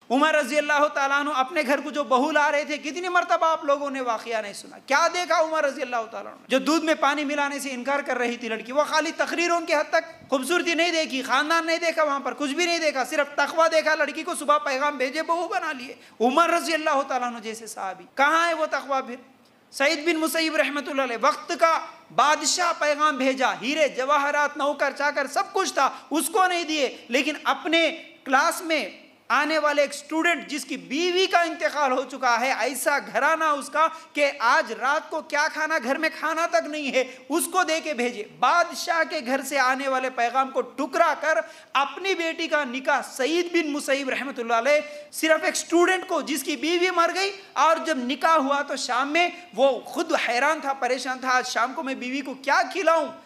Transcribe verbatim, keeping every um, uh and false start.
उमर रजी अल्लाह ताला अन्हु अपने घर को जो बहू ला रहे थे, कितनी मरतबा आप लोगों ने वाक़या नहीं सुना। क्या देखा उमर रजी अल्लाह ताला अन्हु? जो दूध में पानी मिलाने से इनकार कर रही थी लड़की, वो खाली तकरीरों की हद तक खूबसूरती नहीं देखी, खानदान नहीं देखा, वहां पर कुछ भी नहीं देखा, सिर्फ तकवा देखा। लड़की को सुबह पैगाम भेजे, बहू बना लिए। उमर रजी अल्लाह ताला अन्हु जैसे साहबी, कहाँ है वो तकवा? फिर सईद बिन मुसैब रहमतुल्लाह अलैह, वक्त का बादशाह पैगाम भेजा, हीरे जवाहरात नौकर चाकर सब कुछ था, उसको नहीं दिए, लेकिन अपने क्लास में आने वाले एक स्टूडेंट जिसकी बीवी का इंतकाल हो चुका है, ऐसा घराना उसका कि आज रात को क्या खाना, घर में खाना तक नहीं है, उसको दे के भेजे। बादशाह के घर से आने वाले पैगाम को टुकरा कर अपनी बेटी का निकाह सईद बिन मुसैब रहमतुल्लाह अलैह, सिर्फ एक स्टूडेंट को जिसकी बीवी मर गई, और जब निकाह हुआ तो शाम में वो खुद हैरान था, परेशान था, आज शाम को मैं बीवी को क्या खिलाऊं,